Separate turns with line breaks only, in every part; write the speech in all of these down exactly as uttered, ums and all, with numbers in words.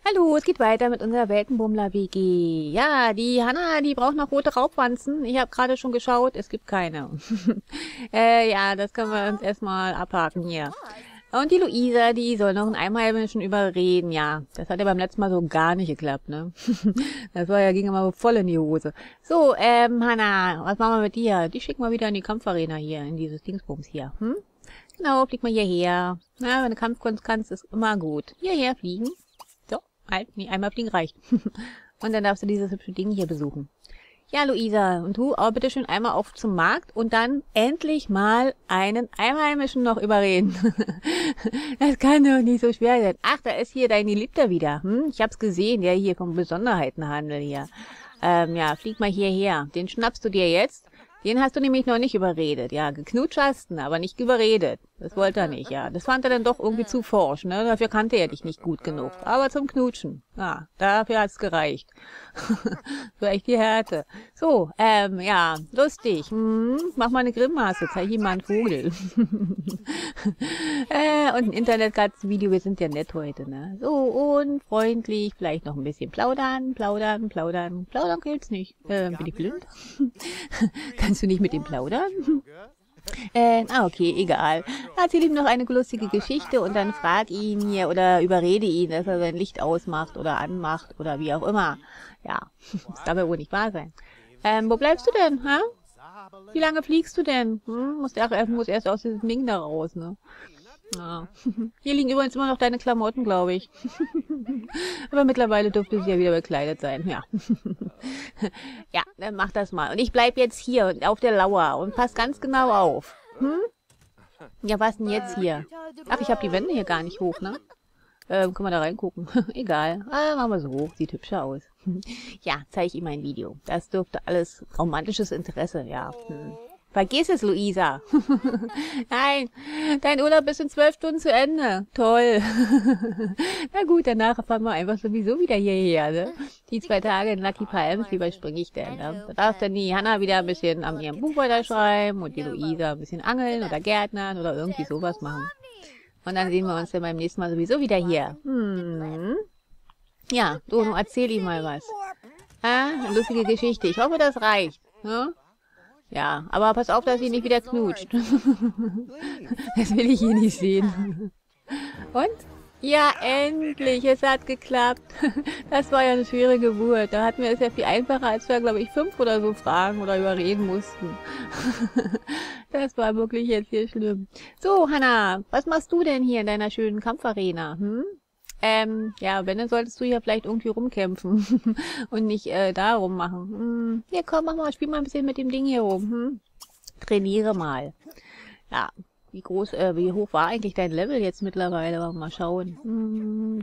Hallo, es geht weiter mit unserer Weltenbummler-W G. Ja, die Hanna, die braucht noch rote Raubwanzen. Ich habe gerade schon geschaut, es gibt keine. äh, ja, das können wir uns erstmal abhaken hier. Und die Luisa, die soll noch einen Einheimischen überreden. Ja, das hat ja beim letzten Mal so gar nicht geklappt, ne? Das war ja, ging immer voll in die Hose. So, ähm, Hanna, was machen wir mit dir? Die schicken wir wieder in die Kampfarena hier, in dieses Dingsbums hier, hm? Genau, flieg mal hierher. Na, wenn du Kampfkunst kannst, ist immer gut. Hierher fliegen. Halt, nee, einmal fliegen reicht. Und dann darfst du dieses hübsche Ding hier besuchen. Ja, Luisa, und du auch bitte schön einmal auf zum Markt und dann endlich mal einen Einheimischen noch überreden. Das kann doch nicht so schwer sein. Ach, da ist hier dein Geliebter wieder. Hm? Ich hab's gesehen, der hier vom Besonderheitenhandel hier. Ähm, ja, flieg mal hierher. Den schnappst du dir jetzt. Den hast du nämlich noch nicht überredet. Ja, geknutscht hast ihn, aber nicht überredet. Das wollte er nicht, ja. Das fand er dann doch irgendwie zu forsch, ne? Dafür kannte er dich nicht gut genug. Aber zum Knutschen. Ja, dafür hat's gereicht. So echt die Härte. So, ähm, ja, lustig. Hm, mach mal eine Grimasse, zeig ihm mal einen Vogel. äh, und ein Internetkatzenvideo, wir sind ja nett heute, ne? So, und freundlich, vielleicht noch ein bisschen plaudern, plaudern, plaudern. Plaudern gilt's nicht. Äh, bin ich blind? Kannst du nicht mit ihm plaudern? Äh, ah, okay, egal. Erzähl ihm noch eine lustige Geschichte und dann frag ihn hier oder überrede ihn, dass er sein Licht ausmacht oder anmacht oder wie auch immer. Ja, das darf ja wohl nicht wahr sein. Ähm, wo bleibst du denn, ha? Wie lange fliegst du denn? Hm, musst erst, muss erst aus diesem Ding da raus, ne? Ja. Hier liegen übrigens immer noch deine Klamotten, glaube ich. Aber mittlerweile dürfte sie ja wieder bekleidet sein, ja. Ja, dann mach das mal. Und ich bleib jetzt hier auf der Lauer und pass ganz genau auf. Hm? Ja, was denn jetzt hier? Ach, ich habe die Wände hier gar nicht hoch, ne? Ähm, können wir da reingucken? Egal. Ah, machen wir so hoch. Sieht hübscher aus. Ja, zeige ich ihm ein Video. Das dürfte alles romantisches Interesse, ja. Hm. Vergiss es, Luisa. Nein, dein Urlaub ist in zwölf Stunden zu Ende. Toll. Na gut, danach fahren wir einfach sowieso wieder hierher, ne? Die zwei Tage in Lucky Palms, wie überspringe ich denn, ne? Da darf dann die Hanna wieder ein bisschen an ihrem Buch weiterschreiben und die Luisa ein bisschen angeln oder Gärtnern oder irgendwie sowas machen. Und dann sehen wir uns dann beim nächsten Mal sowieso wieder hier. Hm. Ja, du, nun erzähl ihm mal was. Ah, eine lustige Geschichte. Ich hoffe, das reicht, ne? Ja, aber pass auf, dass sie nicht wieder knutscht. Das will ich hier nicht sehen. Und? Ja, endlich, es hat geklappt. Das war ja eine schwere Geburt. Da hatten wir es ja viel einfacher, als wir, glaube ich, fünf oder so fragen oder überreden mussten. Das war wirklich jetzt hier schlimm. So, Hanna, was machst du denn hier in deiner schönen Kampfarena? Hm? Ähm, ja, wenn, dann solltest du hier vielleicht irgendwie rumkämpfen und nicht äh, da rummachen. Hm, hier, komm, mach mal, spiel mal ein bisschen mit dem Ding hier rum. Hm? Trainiere mal. Ja, wie groß, äh, wie hoch war eigentlich dein Level jetzt mittlerweile? Mal schauen. Hm,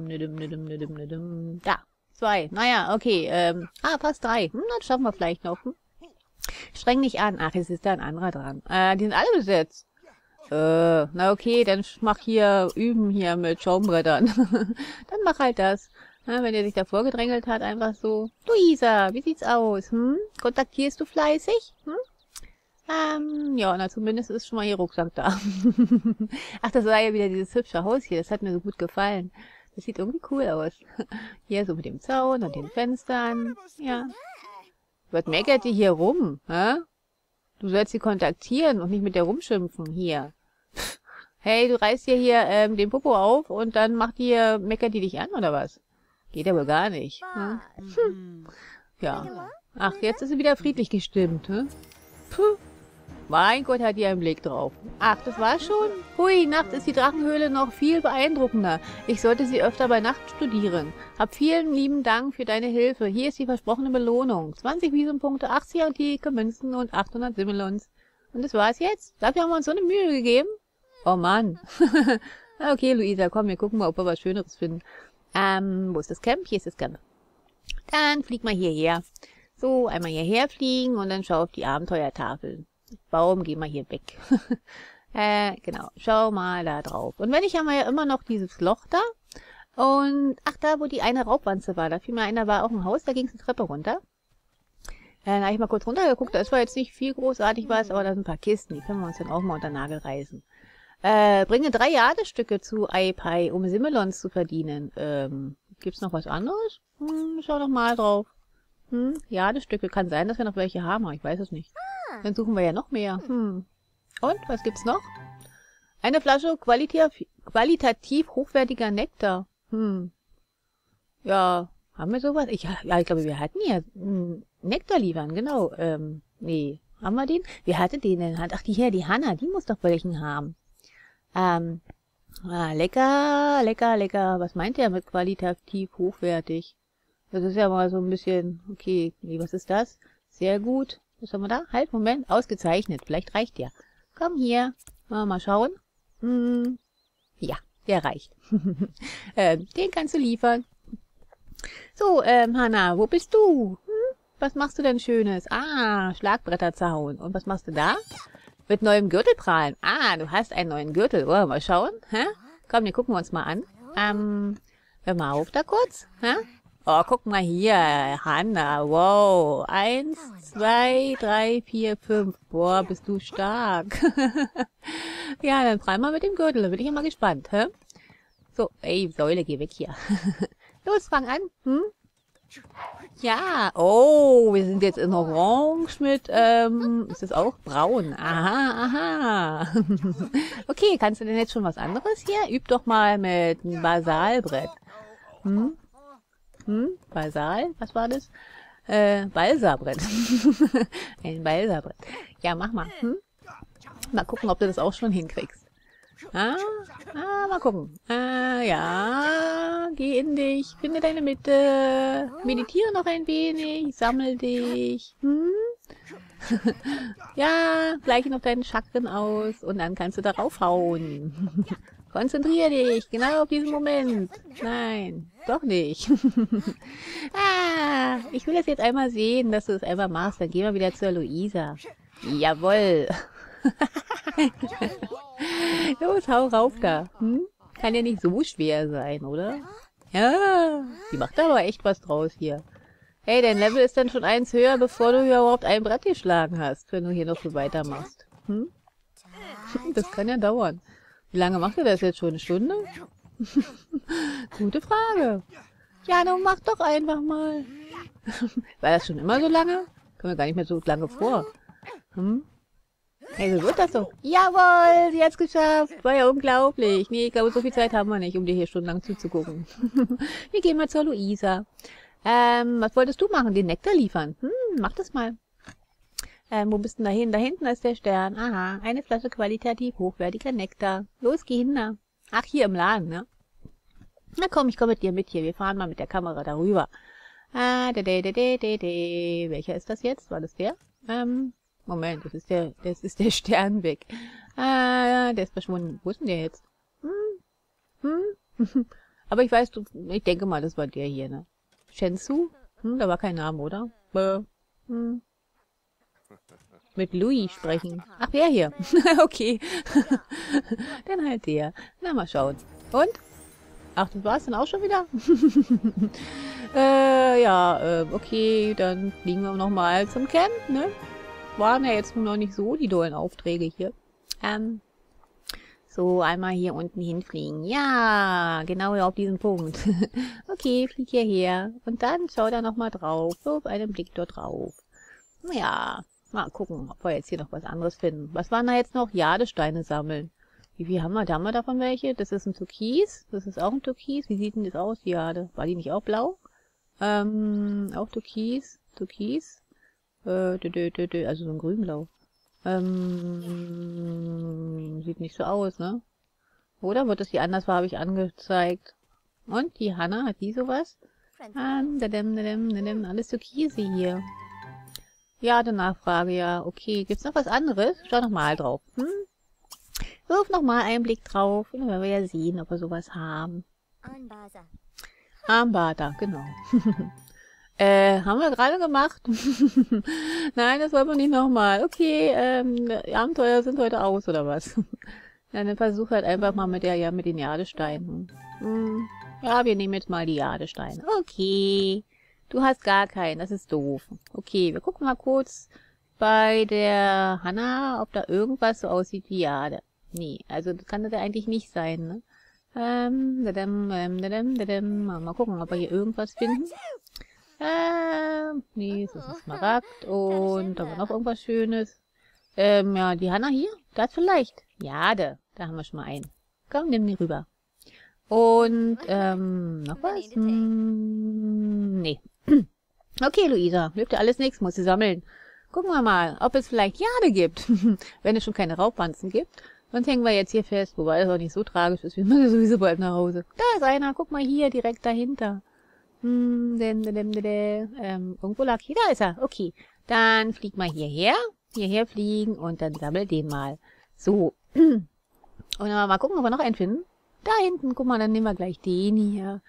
da, zwei. Naja, okay. Ähm, ah, fast drei. Hm, das schaffen wir vielleicht noch. Hm? Streng dich an. Ach, jetzt ist da ein anderer dran. Äh, die sind alle besetzt. Äh, na okay, dann mach hier üben hier mit Schaumbrettern. Dann mach halt das. Na, wenn er sich davor gedrängelt hat, einfach so. Luisa, wie sieht's aus? Hm? Kontaktierst du fleißig? Hm? Ähm, ja, na zumindest ist schon mal ihr Rucksack da. Ach, das war ja wieder dieses hübsche Haus hier. Das hat mir so gut gefallen. Das sieht irgendwie cool aus. Hier so mit dem Zaun und den Fenstern. Ja. Was meckert die hier rum? Hä? Du sollst sie kontaktieren und nicht mit der rumschimpfen. Hier. Hey, du reißt dir hier ähm, den Popo auf und dann macht die, meckert die dich an, oder was? Geht ja wohl gar nicht. Hm? Hm. Ja. Ach, jetzt ist sie wieder friedlich gestimmt. Hm? Puh. Mein Gott, hat die einen Blick drauf. Ach, das war's schon? Hui, nachts ist die Drachenhöhle noch viel beeindruckender. Ich sollte sie öfter bei Nacht studieren. Hab vielen lieben Dank für deine Hilfe. Hier ist die versprochene Belohnung. zwanzig Visumpunkte, achtzig antike Münzen und achthundert Simmelons. Und das war's jetzt? Dafür haben wir uns so eine Mühe gegeben? Oh Mann. Okay, Luisa, komm, wir gucken mal, ob wir was Schöneres finden. Ähm, wo ist das Camp? Hier ist das Camp. Dann flieg mal hierher. So, einmal hierher fliegen und dann schau auf die Abenteuertafel. Baum, geh mal hier weg. äh, genau, schau mal da drauf. Und wenn ich haben wir ja immer noch dieses Loch da. Und, ach, da, wo die eine Raubwanze war, da fiel mir einer, war auch ein Haus, da ging es eine Treppe runter. Äh, da habe ich mal kurz runtergeguckt, da ist zwar jetzt nicht viel großartig was, aber da sind ein paar Kisten, die können wir uns dann auch mal unter den Nagel reißen. Äh, bringe drei Jadestücke zu Aipai, um Simmelons zu verdienen. Ähm, gibt's noch was anderes? Hm, schau doch mal drauf. Hm, Jadestücke. Kann sein, dass wir noch welche haben, aber ich weiß es nicht. Dann suchen wir ja noch mehr. Hm. Und, was gibt's noch? Eine Flasche qualitativ, qualitativ hochwertiger Nektar. Hm. Ja, haben wir sowas? Ich, ja, ich glaube, wir hatten ja hm, Nektar liefern, genau. Ähm, nee. Haben wir den? Wer hatte den in der Hand? Ach, die hier, die Hanna, die muss doch welchen haben. Ähm, ah, lecker, lecker, lecker. Was meint der mit qualitativ hochwertig? Das ist ja mal so ein bisschen, okay, nee, was ist das? Sehr gut. Was haben wir da? Halt, Moment, ausgezeichnet. Vielleicht reicht der. Komm hier. Mal, mal schauen. Hm, ja, der reicht. ähm, den kannst du liefern. So, ähm, Hanna, wo bist du? Hm? Was machst du denn Schönes? Ah, Schlagbretter zerhauen. Und was machst du da? Mit neuem Gürtel prahlen. Ah, du hast einen neuen Gürtel. Wollen wir mal schauen? Hä? Komm, den gucken wir uns mal an. Ähm, hör mal auf da kurz. Hä? Oh, guck mal hier, Hanna. Wow. Eins, zwei, drei, vier, fünf. Boah, bist du stark. Ja, dann prall mal mit dem Gürtel. Da bin ich ja mal gespannt. Hä? So, ey, Säule, geh weg hier. Los, fang an. Hm? Ja, oh, wir sind jetzt in Orange mit, ähm, ist das auch braun? Aha, aha. Okay, kannst du denn jetzt schon was anderes hier? Üb doch mal mit einem Basalbrett. Hm? Hm? Basal? Was war das? Äh, Balsabrett. Ein Balsabrett. Ja, mach mal. Hm? Mal gucken, ob du das auch schon hinkriegst. Ah, ah, mal gucken. Ah, ja, geh in dich, finde deine Mitte, meditiere noch ein wenig, sammel dich. Hm? Ja, gleiche noch deine Chakren aus und dann kannst du darauf hauen. Konzentriere dich, genau auf diesen Moment. Nein, doch nicht. Ah, ich will das jetzt einmal sehen, dass du es einmal machst. Dann gehen wir wieder zur Luisa. Jawohl. Los, hau rauf da. Hm? Kann ja nicht so schwer sein, oder? Ja, die macht aber echt was draus hier. Hey, dein Level ist dann schon eins höher, bevor du hier überhaupt ein Brett geschlagen hast, wenn du hier noch so weitermachst. Hm? Das kann ja dauern. Wie lange macht ihr das jetzt schon? Eine Stunde? Gute Frage. Ja, nun mach doch einfach mal. War das schon immer so lange? Kommen wir gar nicht mehr so lange vor. Hm? Hey, so wird das doch. Jawohl, sie hat's geschafft. War ja unglaublich. Nee, ich glaube, so viel Zeit haben wir nicht, um dir hier stundenlang zuzugucken. Wir gehen mal zur Luisa. Ähm, was wolltest du machen? Den Nektar liefern? Hm, mach das mal. Ähm, wo bist denn da hin? Da hinten ist der Stern. Aha, eine Flasche qualitativ hochwertiger Nektar. Los, geh hin da. Ach, hier im Laden, ne? Na komm, ich komme mit dir mit hier. Wir fahren mal mit der Kamera darüber. Ah, de, de, de, de, de, de. Welcher ist das jetzt? War das der? Ähm, Moment, das ist der, das ist der Stern weg. Ah, der ist verschwunden. Wo ist denn der jetzt? Hm? Hm? Aber ich weiß, du, ich denke mal, das war der hier, ne? Shensu? Hm, da war kein Name, oder? Bäh. Hm. Mit Louis sprechen. Ach, wer hier? Okay. Dann halt der. Na, mal schauen. Und? Ach, das war's dann auch schon wieder? äh, ja, äh, okay, dann fliegen wir nochmal zum Camp, ne? Waren ja jetzt noch nicht so die dollen Aufträge hier. Ähm, so, einmal hier unten hinfliegen. Ja, genau auf diesen Punkt. Okay, flieg hierher. Und dann schau da nochmal drauf. So, einen Blick dort drauf. Ja, mal gucken, ob wir jetzt hier noch was anderes finden. Was waren da jetzt noch? Jadesteine sammeln. Wie viel haben wir? Da haben wir davon welche? Das ist ein Türkis. Das ist auch ein Türkis. Wie sieht denn das aus, die Jade? War die nicht auch blau? Ähm, auch Türkis. Türkis. Äh, dö, dö, dö, dö. Also so ein grünblau. Ähm, sieht nicht so aus, ne? Oder wird das hier andersfarbig angezeigt? Und die Hanna, hat die sowas? Ähm, dadem, dadem, dadem. Alles Türkise hier. Ja, die Nachfrage, ja. Okay, gibt's noch was anderes? Schau noch mal drauf. Hm? Wirf noch mal einen Blick drauf. Dann werden wir ja sehen, ob wir sowas haben. Armbada, genau. äh, haben wir gerade gemacht? Nein, das wollen wir nicht nochmal. Okay, ähm, die Abenteuer sind heute aus, oder was? Ja, dann versuch halt einfach mal mit der, ja, mit den Jadesteinen. Hm. Ja, wir nehmen jetzt mal die Jadesteine. Okay. Du hast gar keinen, das ist doof. Okay, wir gucken mal kurz bei der Hanna, ob da irgendwas so aussieht wie Jade. Nee, also das kann das ja eigentlich nicht sein, ne? Ähm, dadam, ähm, dadam, dadam. Mal gucken, ob wir hier irgendwas finden. Ähm, nee, es ist ein Smaragd. Und da war noch irgendwas Schönes. Ähm, ja, die Hanna hier, das vielleicht. Ja, da, da haben wir schon mal einen. Komm, nimm die rüber. Und, ähm, noch was? Hm, nee. Okay, Luisa, hilft dir alles nichts, muss sie sammeln. Gucken wir mal, ob es vielleicht Jade gibt. Wenn es schon keine Raubwanzen gibt. Sonst hängen wir jetzt hier fest, wobei es auch nicht so tragisch ist. Wir müssen sowieso bald nach Hause. Da ist einer, guck mal hier, direkt dahinter. Hm, denn, denn, denn, denn, ähm, irgendwo lag hier, da ist er. Okay, dann flieg mal hierher. Hierher fliegen und dann sammel den mal. So. Und dann mal gucken, ob wir noch einen finden. Da hinten, guck mal, dann nehmen wir gleich den hier.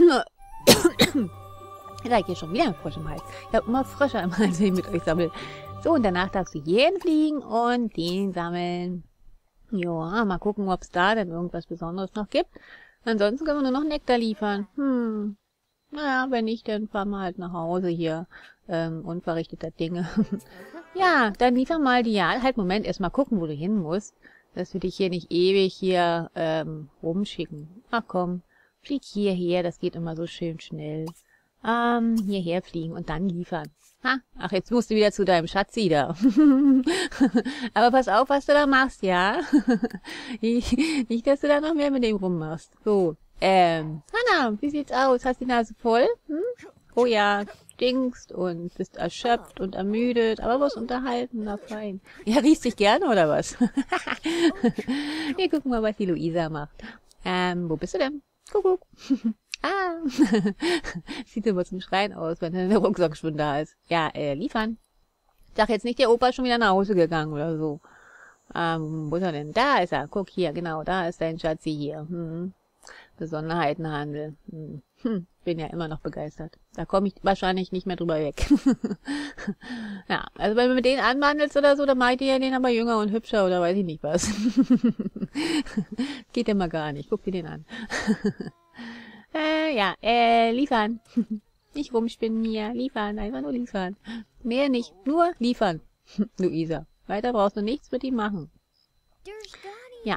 Da ich hier schon wieder ein Frosch im Hals. Ich habe immer Frösche im Hals, wenn ich mit euch sammle. So, und danach darfst du hier hinfliegen und den sammeln. Ja, mal gucken, ob es da denn irgendwas Besonderes noch gibt. Ansonsten können wir nur noch Nektar liefern. Hm. Naja, wenn nicht, dann fahren wir halt nach Hause hier. Ähm, unverrichteter Dinge. Ja, dann liefer mal die Jade. Halt, Moment, erstmal gucken, wo du hin musst. Dass wir dich hier nicht ewig hier ähm, rumschicken. Ach komm, flieg hierher, das geht immer so schön schnell. Ähm, hierher fliegen und dann liefern. Ha? Ach, jetzt musst du wieder zu deinem Schatzi da. Aber pass auf, was du da machst, ja? Nicht, dass du da noch mehr mit dem rummachst. So, ähm, Hanna, wie sieht's aus? Hast die Nase voll? Hm? Oh ja, stinkst und bist erschöpft und ermüdet, aber was unterhalten, na fein. Ja, riechst dich gerne, oder was? Wir gucken mal, was die Luisa macht. Ähm, wo bist du denn? Guck, guck. Ah, sieht immer zum Schreien aus, wenn der Rucksack schon da ist. Ja, äh, liefern. Sag jetzt nicht, der Opa ist schon wieder nach Hause gegangen oder so. Ähm, wo ist er denn? Da ist er. Guck hier, genau, da ist dein Schatzi hier. Hm. Besonderheitenhandel. Hm. Hm. Bin ja immer noch begeistert. Da komme ich wahrscheinlich nicht mehr drüber weg. Ja, also wenn du mit denen anwandelst oder so, dann meint ihr ja den aber jünger und hübscher oder weiß ich nicht was. Geht immer gar nicht. Guck dir den an. Äh, ja, äh, liefern. Nicht rumspinnen hier. Liefern, einfach nur liefern. Mehr nicht, nur liefern. Luisa, weiter brauchst du nichts mit ihm machen. Ja.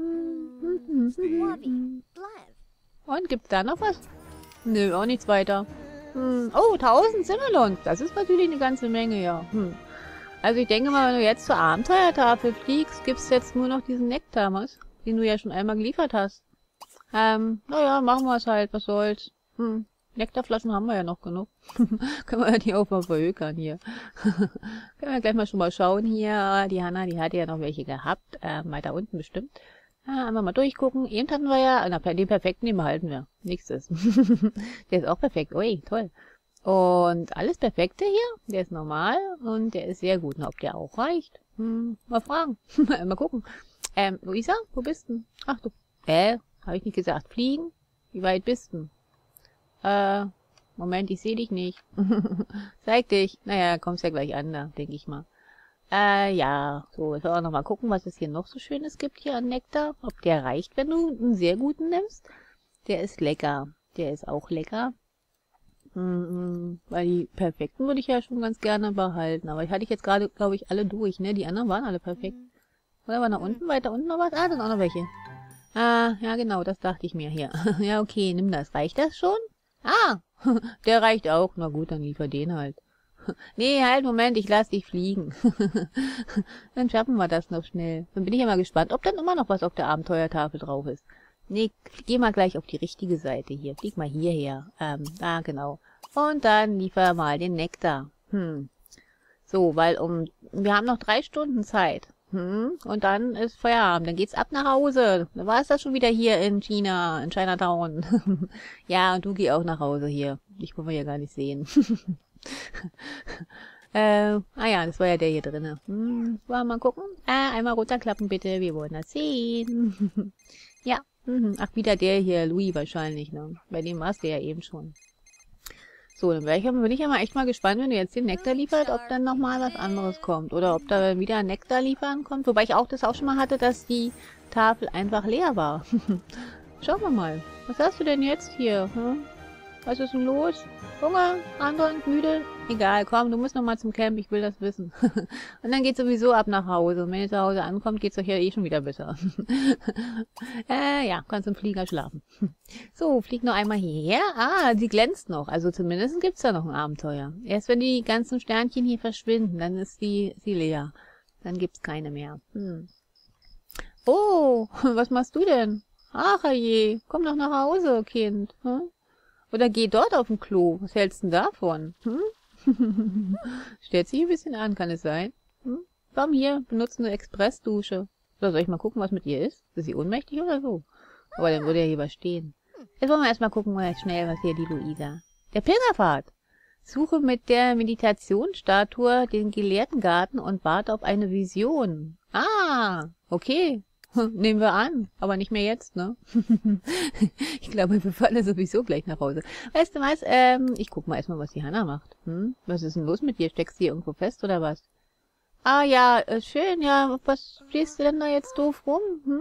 Und gibt's da noch was? Nö, auch nichts weiter. Hm. Oh, tausend Simmelons. Das ist natürlich eine ganze Menge, ja. Hm. Also ich denke mal, wenn du jetzt zur Abenteuertafel fliegst, gibt's jetzt nur noch diesen Nektar, was? Den du ja schon einmal geliefert hast. Ähm, naja, machen wir es halt, was soll's. Hm, Nektarflaschen haben wir ja noch genug. Können wir ja die auch mal verhökern hier. Können wir gleich mal schon mal schauen hier. Die Hanna, die hatte ja noch welche gehabt. Ähm, weiter unten bestimmt. Ja, einmal mal durchgucken. Eben hatten wir ja, na, den perfekten, den behalten wir. Nächstes. Der ist auch perfekt. Ui, toll. Und alles Perfekte hier. Der ist normal und der ist sehr gut. Na, ob der auch reicht? Hm, mal fragen. Mal gucken. Ähm, Luisa, wo bist du? Ach du, äh, habe ich nicht gesagt, fliegen? Wie weit bist du? Äh, Moment, ich sehe dich nicht. Zeig dich. Naja, kommst ja gleich an, da, denke ich mal. Äh, ja, so, jetzt wollen wir noch mal gucken, was es hier noch so Schönes gibt hier an Nektar. Ob der reicht, wenn du einen sehr guten nimmst. Der ist lecker. Der ist auch lecker. Mhm, weil die perfekten würde ich ja schon ganz gerne behalten. Aber ich hatte ich jetzt gerade, glaube ich, alle durch, ne? Die anderen waren alle perfekt. Oder war nach unten, weiter unten noch was? Ah, da sind auch noch welche. Ah, ja genau, das dachte ich mir hier. Ja, okay, nimm das. Reicht das schon? Ah, der reicht auch. Na gut, dann liefer den halt. Nee, halt, Moment, ich lass dich fliegen. Dann schaffen wir das noch schnell. Dann bin ich ja mal gespannt, ob dann immer noch was auf der Abenteuertafel drauf ist. Nee, geh mal gleich auf die richtige Seite hier. Flieg mal hierher. Ähm, da, genau. Und dann liefer mal den Nektar. Hm. So, weil um, wir haben noch drei Stunden Zeit. Hm, und dann ist Feierabend, dann geht's ab nach Hause. Dann war es das schon wieder hier in China, in Chinatown. Ja, und du geh auch nach Hause hier. Ich wollen wir ja gar nicht sehen. äh, ah ja, das war ja der hier drinne. Hm, wollen wir mal gucken? Ah, einmal runterklappen bitte, wir wollen das sehen. Ja, mhm. Ach, wieder der hier, Louis wahrscheinlich, ne? Bei dem war's der ja eben schon. So, dann wäre ich, bin ich ja mal echt mal gespannt, wenn du jetzt den Nektar liefert, ob dann nochmal was anderes kommt. Oder ob da wieder Nektar liefern kommt. Wobei ich auch das auch schon mal hatte, dass die Tafel einfach leer war. Schauen wir mal. Was hast du denn jetzt hier? Hm? Was ist denn los? Hunger? Andern? Müde? Egal, komm, du musst noch mal zum Camp, ich will das wissen. Und dann geht sowieso ab nach Hause. Und wenn ihr zu Hause ankommt, geht's euch ja eh schon wieder besser. äh, ja, kannst im Flieger schlafen. So, flieg noch einmal hierher. Ah, sie glänzt noch. Also zumindest gibt's da noch ein Abenteuer. Erst wenn die ganzen Sternchen hier verschwinden, dann ist die, sie leer. Dann gibt's keine mehr. Hm. Oh, was machst du denn? Ach je, komm doch nach Hause, Kind. Hm? Oder geh dort auf dem Klo. Was hältst du denn davon? Hm? Stellt sich ein bisschen an, kann es sein? Hm? Komm hier, benutze eine Expressdusche. Oder soll ich mal gucken, was mit ihr ist? Ist sie ohnmächtig oder so? Aber dann würde ja hier was stehen. Jetzt wollen wir erstmal gucken, mal schnell, was hier die Luisa. Der Pilgerpfad. Suche mit der Meditationsstatue den Gelehrtengarten und warte auf eine Vision. Ah, okay. Nehmen wir an, aber nicht mehr jetzt, ne? Ich glaube, wir fahren sowieso gleich nach Hause. Weißt du was? Ähm, ich guck mal erstmal, was die Hanna macht. Hm? Was ist denn los mit dir? Steckst du hier irgendwo fest oder was? Ah ja, äh, schön, ja. Was stehst du denn da jetzt doof rum? Hm?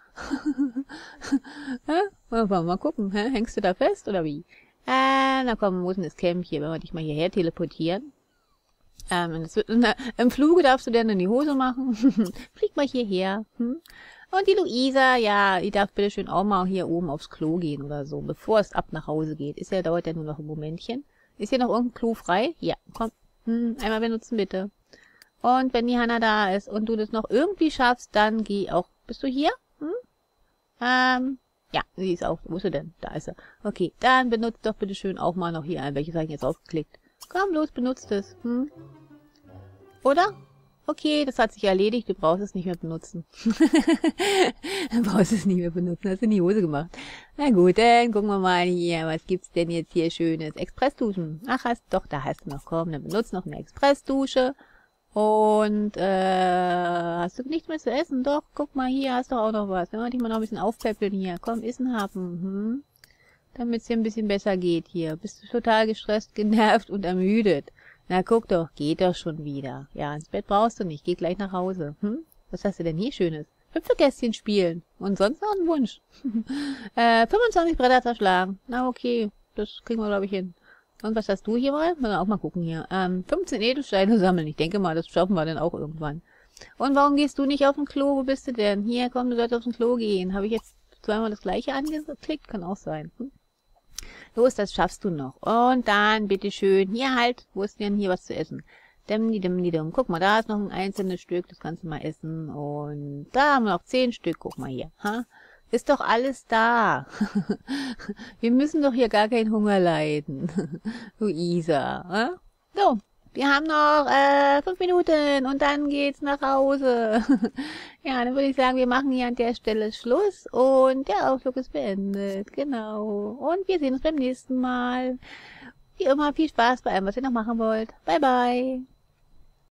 Hä? Wollen wir mal gucken, hä? Hängst du da fest oder wie? Äh, na komm, wo ist denn das Camp hier? Wenn wir dich mal hierher teleportieren. Ähm, das wird, na, im Fluge darfst du denn in die Hose machen. Flieg mal hierher. Hm? Und die Luisa, ja, die darf bitte schön auch mal hier oben aufs Klo gehen oder so, bevor es ab nach Hause geht. Ist ja, dauert ja nur noch ein Momentchen. Ist hier noch irgendein Klo frei? Ja, komm. Hm, einmal benutzen bitte. Und wenn die Hanna da ist und du das noch irgendwie schaffst, dann geh auch. Bist du hier? Hm? Ähm, ja, sie ist auch. Wo ist sie denn? Da ist sie. Okay, dann benutzt doch bitte schön auch mal noch hier ein. Welches habe ich jetzt aufgeklickt? Komm los, benutzt es. Hm? Oder? Okay, das hat sich erledigt. Du brauchst es nicht mehr benutzen. Du brauchst es nicht mehr benutzen. Hast du in die Hose gemacht. Na gut, dann gucken wir mal hier. Was gibt's denn jetzt hier Schönes? Expressduschen. Ach, hast doch, da hast du noch. Komm, dann benutzt noch eine Expressdusche. Und, äh, hast du nichts mehr zu essen? Doch, guck mal, hier hast du auch noch was. Dann wollte ich mal noch ein bisschen aufpäppeln hier. Komm, Essen haben. Hm? Damit es dir ein bisschen besser geht hier. Bist du total gestresst, genervt und ermüdet. Na, guck doch, geht doch schon wieder. Ja, ins Bett brauchst du nicht, geh gleich nach Hause. Hm? Was hast du denn hier Schönes? Hüpfekästchen spielen. Und sonst noch einen Wunsch. äh, fünfundzwanzig Bretter zerschlagen. Na, okay, das kriegen wir, glaube ich, hin. Und was hast du hier mal? Mal auch mal gucken hier. Ähm, fünfzehn Edelsteine sammeln. Ich denke mal, das schaffen wir dann auch irgendwann. Und warum gehst du nicht auf den Klo? Wo bist du denn? Hier, komm, du sollst auf den Klo gehen. Habe ich jetzt zweimal das gleiche angeklickt? Kann auch sein. Hm? Los, das schaffst du noch. Und dann, bitteschön, hier halt, wo ist denn hier was zu essen? Demdi, demdi, dem. Guck mal, da ist noch ein einzelnes Stück, das kannst du mal essen. Und da haben wir noch zehn Stück, guck mal hier. Ha? Ist doch alles da. Wir müssen doch hier gar keinen Hunger leiden. Luisa. Ha? So, wir haben noch äh, fünf Minuten und dann geht's nach Hause. Ja, dann würde ich sagen, wir machen hier an der Stelle Schluss und der Ausflug ist beendet. Genau. Und wir sehen uns beim nächsten Mal. Wie immer, viel Spaß bei allem, was ihr noch machen wollt. Bye, bye.